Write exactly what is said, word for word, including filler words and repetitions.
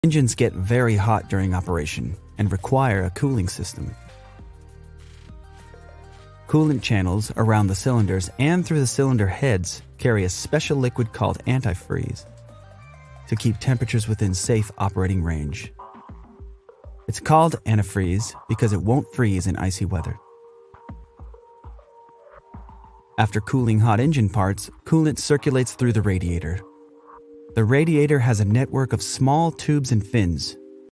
Engines get very hot during operation and require a cooling system. Coolant channels around the cylinders and through the cylinder heads carry a special liquid called antifreeze to keep temperatures within safe operating range. It's called antifreeze because it won't freeze in icy weather. After cooling hot engine parts, coolant circulates through the radiator. The radiator has a network of small tubes and fins